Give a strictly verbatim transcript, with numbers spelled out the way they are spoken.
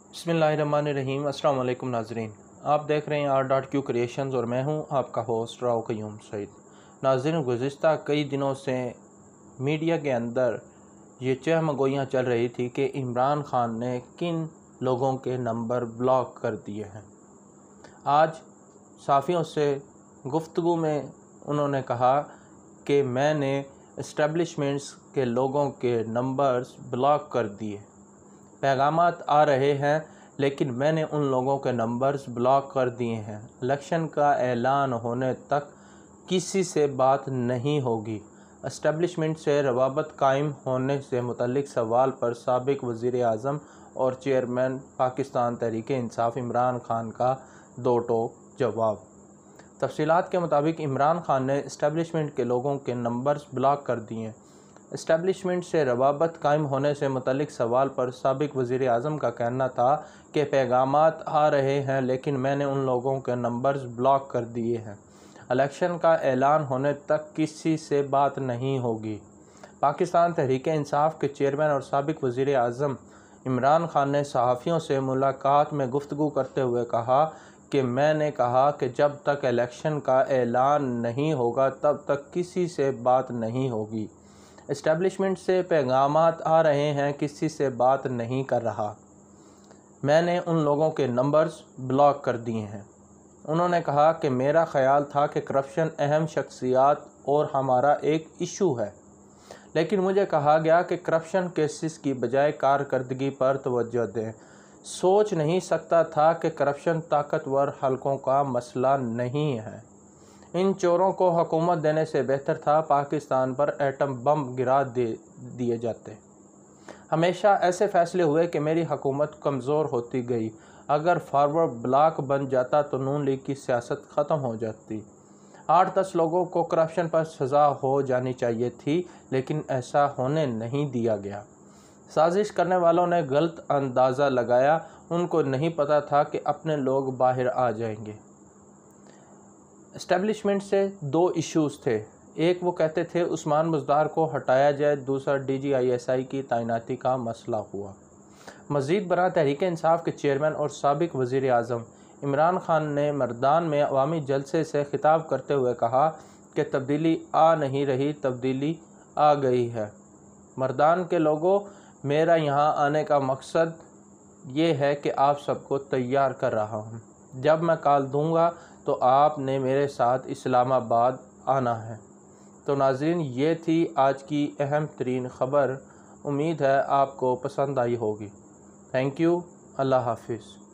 बिस्मिल्लाहिर्रहमानिर्रहीम। अस्सलाम वालेकुम नाजरीन, आप देख रहे हैं आर डॉट क्यू क्रिएशंस और मैं हूं आपका होस्ट राव क़य्यूम सईद। नाजरीन, गुज़िश्ता कई दिनों से मीडिया के अंदर ये चहमगोइयाँ चल रही थी कि इमरान खान ने किन लोगों के नंबर ब्लॉक कर दिए हैं। आज सहाफ़ियों से गुफ्तगू में उन्होंने कहा कि मैंने इस्टेब्लिशमेंट्स के लोगों के नंबर्स ब्लॉक कर दिए। पैगामात आ रहे हैं लेकिन मैंने उन लोगों के नंबर्स ब्लॉक कर दिए हैं। इलेक्शन का ऐलान होने तक किसी से बात नहीं होगी। इस्टेब्लिशमेंट से रवाबत कायम होने से मुतल्लिक सवाल पर साबिक वज़ीर आज़म और चेयरमैन पाकिस्तान तहरीक इंसाफ इमरान खान का दो टोक जवाब। तफसीलात के मुताबिक इमरान खान ने इस्टेब्लिशमेंट के लोगों के नंबर्स ब्लॉक कर दिए। इस्टेब्लिशमेंट से रवाबत कायम होने से मुतल्लिक सवाल पर साबिक वज़ीर आज़म का कहना था कि पैगामात आ रहे हैं लेकिन मैंने उन लोगों के नंबर्स ब्लॉक कर दिए हैं। इलेक्शन का ऐलान होने तक किसी से बात नहीं होगी। पाकिस्तान तहरीक इंसाफ के चेयरमैन और साबिक वज़ीर आज़म इमरान खान ने सहाफ़ियों से मुलाकात में गुफ्तगू करते हुए कहा कि मैंने कहा कि जब तक इलेक्शन का ऐलान नहीं होगा तब तक किसी से बात नहीं होगी। इस्टेब्लिशमेंट से पैगामात आ रहे हैं, किसी से बात नहीं कर रहा। मैंने उन लोगों के नंबर्स ब्लॉक कर दिए हैं। उन्होंने कहा कि मेरा ख़याल था कि करप्शन अहम शख्सियात और हमारा एक इशू है, लेकिन मुझे कहा गया कि करप्शन केसेस की बजाय कारकर्दगी पर तवज्जो दें। सोच नहीं सकता था कि करप्शन ताकतवर हलकों का मसला नहीं है। इन चोरों को हुकूमत देने से बेहतर था पाकिस्तान पर एटम बम गिरा दे दिए जाते। हमेशा ऐसे फैसले हुए कि मेरी हुकूमत कमज़ोर होती गई। अगर फॉरवर्ड ब्लॉक बन जाता तो नून लीग की सियासत ख़त्म हो जाती। आठ दस लोगों को करप्शन पर सज़ा हो जानी चाहिए थी, लेकिन ऐसा होने नहीं दिया गया। साजिश करने वालों ने गलत अंदाज़ा लगाया। उनको नहीं पता था कि अपने लोग बाहर आ जाएंगे। इस्टेब्लिशमेंट से दो इश्यूज़ थे। एक, वो कहते थे उस्मान बुज़दार को हटाया जाए। दूसरा, D G I S I की तैनाती का मसला हुआ। मज़ीद बरा तहरीक इंसाफ के चेयरमैन और साबिक वज़ीर आज़म इमरान खान ने मर्दान में अवामी जलसे से खिताब करते हुए कहा कि तब्दीली आ नहीं रही, तब्दीली आ गई है। मर्दान के लोगों, मेरा यहाँ आने का मकसद ये है कि आप सबको तैयार कर रहा हूँ। जब मैं कॉल दूँगा तो आपने मेरे साथ इस्लामाबाद आना है। तो नाज़रीन, ये थी आज की अहम तरीन ख़बर। उम्मीद है आपको पसंद आई होगी। Thank you. अल्लाह हाफिज़।